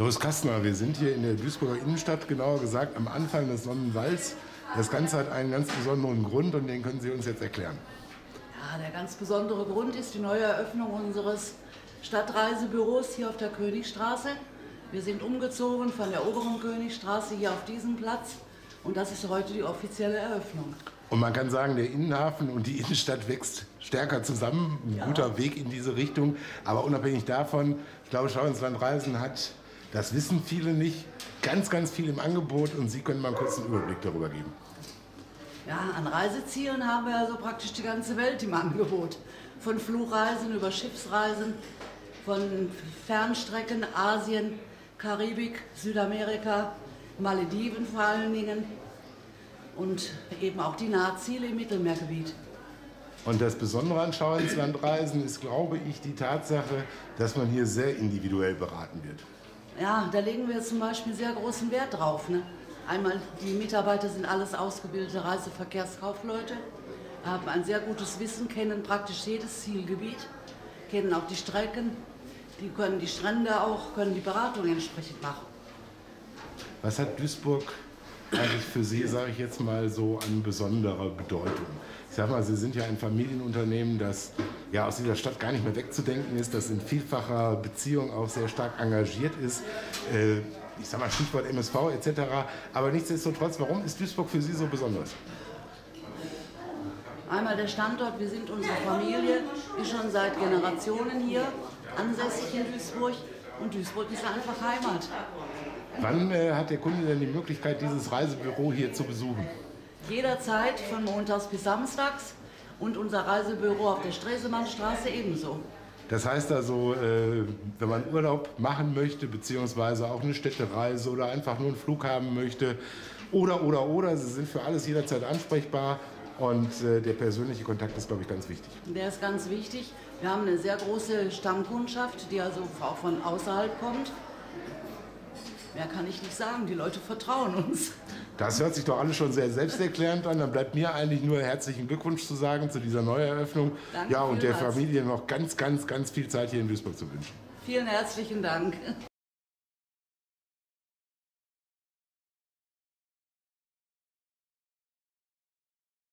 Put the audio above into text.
Doris Kastner, wir sind hier in der Duisburger Innenstadt, genauer gesagt am Anfang des Sonnenwalls. Das Ganze hat einen ganz besonderen Grund und den können Sie uns jetzt erklären. Ja, der ganz besondere Grund ist die neue Eröffnung unseres Stadtreisebüros hier auf der Königstraße. Wir sind umgezogen von der oberen Königstraße hier auf diesen Platz und das ist heute die offizielle Eröffnung. Und man kann sagen, der Innenhafen und die Innenstadt wächst stärker zusammen. Ein guter Weg in diese Richtung. Aber unabhängig davon, ich glaube, Schau ins Land Reisen hat, das wissen viele nicht, ganz, ganz viel im Angebot. Und Sie können mal einen kurzen Überblick darüber geben. Ja, an Reisezielen haben wir also praktisch die ganze Welt im Angebot. Von Flugreisen über Schiffsreisen, von Fernstrecken, Asien, Karibik, Südamerika, Malediven vor allen Dingen. Und eben auch die Nahziele im Mittelmeergebiet. Und das Besondere an Schau ins Land Reisen ist, glaube ich, die Tatsache, dass man hier sehr individuell beraten wird. Ja, da legen wir zum Beispiel sehr großen Wert drauf. Ne? Einmal, die Mitarbeiter sind alles ausgebildete Reiseverkehrskaufleute, haben ein sehr gutes Wissen, kennen praktisch jedes Zielgebiet, kennen auch die Strecken, die können die Strände auch, können die Beratung entsprechend machen. Was hat Duisburg eigentlich für Sie, sage ich jetzt mal, so an besonderer Bedeutung? Ich sage mal, Sie sind ja ein Familienunternehmen, das ja aus dieser Stadt gar nicht mehr wegzudenken ist, das in vielfacher Beziehung auch sehr stark engagiert ist. Ich sage mal Stichwort MSV etc. Aber nichtsdestotrotz, warum ist Duisburg für Sie so besonders? Einmal der Standort, wir sind unsere Familie, ist schon seit Generationen hier ansässig in Duisburg und Duisburg ist einfach Heimat. Wann hat der Kunde denn die Möglichkeit, dieses Reisebüro hier zu besuchen? Jederzeit, von montags bis samstags und unser Reisebüro auf der Stresemannstraße ebenso. Das heißt also, wenn man Urlaub machen möchte, beziehungsweise auch eine Städtereise oder einfach nur einen Flug haben möchte oder, Sie sind für alles jederzeit ansprechbar und der persönliche Kontakt ist, glaube ich, ganz wichtig. Der ist ganz wichtig. Wir haben eine sehr große Stammkundschaft, die also auch von außerhalb kommt. Mehr kann ich nicht sagen, die Leute vertrauen uns. Das hört sich doch alles schon sehr selbsterklärend an. Dann bleibt mir eigentlich nur herzlichen Glückwunsch zu sagen zu dieser Neueröffnung. Danke ja, und der vielmals. Familie noch ganz, ganz, ganz viel Zeit hier in Duisburg zu wünschen. Vielen herzlichen Dank.